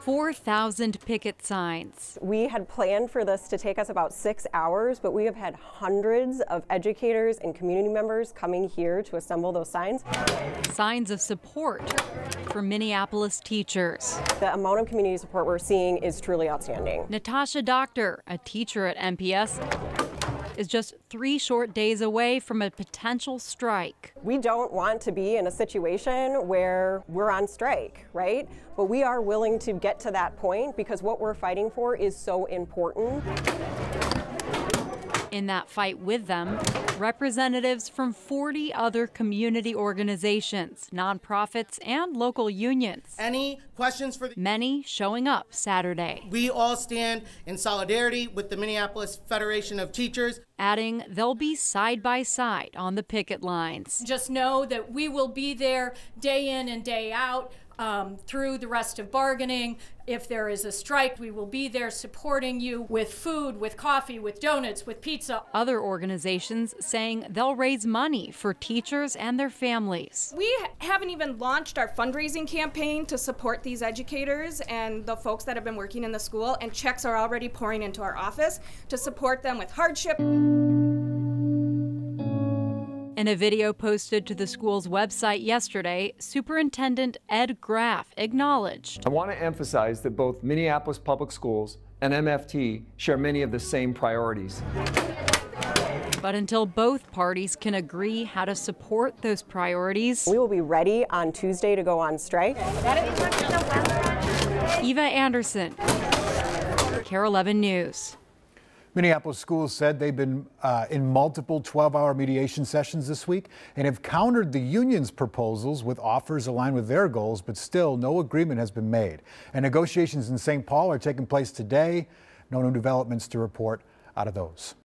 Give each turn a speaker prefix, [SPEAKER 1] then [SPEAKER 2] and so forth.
[SPEAKER 1] 4,000 picket signs.
[SPEAKER 2] We had planned for this to take us about 6 hours, but we have had hundreds of educators and community members coming here to assemble those signs.
[SPEAKER 1] Signs of support for Minneapolis teachers.
[SPEAKER 2] The amount of community support we're seeing is truly outstanding.
[SPEAKER 1] Natasha Doctor, a teacher at MPS, is just 3 short days away from a potential strike.
[SPEAKER 2] We don't want to be in a situation where we're on strike, right? But we are willing to get to that point because what we're fighting for is so important.
[SPEAKER 1] In that fight with them, representatives from 40 other community organizations, nonprofits, and local unions.
[SPEAKER 3] Any questions for
[SPEAKER 1] many showing up Saturday.
[SPEAKER 3] We all stand in solidarity with the Minneapolis Federation of Teachers.
[SPEAKER 1] Adding they'll be side by side on the picket lines.
[SPEAKER 4] Just know that we will be there day in and day out through the rest of bargaining. If there is a strike, we will be there supporting you with food, with coffee, with donuts, with pizza.
[SPEAKER 1] Other organizations saying they'll raise money for teachers and their families.
[SPEAKER 5] We haven't even launched our fundraising campaign to support these educators and the folks that have been working in the school, and checks are already pouring into our office to support them with hardship.
[SPEAKER 1] In a video posted to the school's website yesterday, Superintendent Ed Graff acknowledged.
[SPEAKER 6] I want to emphasize that both Minneapolis Public Schools and MFT share many of the same priorities.
[SPEAKER 1] But until both parties can agree how to support those priorities,
[SPEAKER 2] we will be ready on Tuesday to go on strike.
[SPEAKER 1] Eva Anderson, KARE 11 News.
[SPEAKER 7] Minneapolis schools said they've been in multiple 12-hour mediation sessions this week and have countered the union's proposals with offers aligned with their goals, but still no agreement has been made. And negotiations in St. Paul are taking place today. No new developments to report out of those.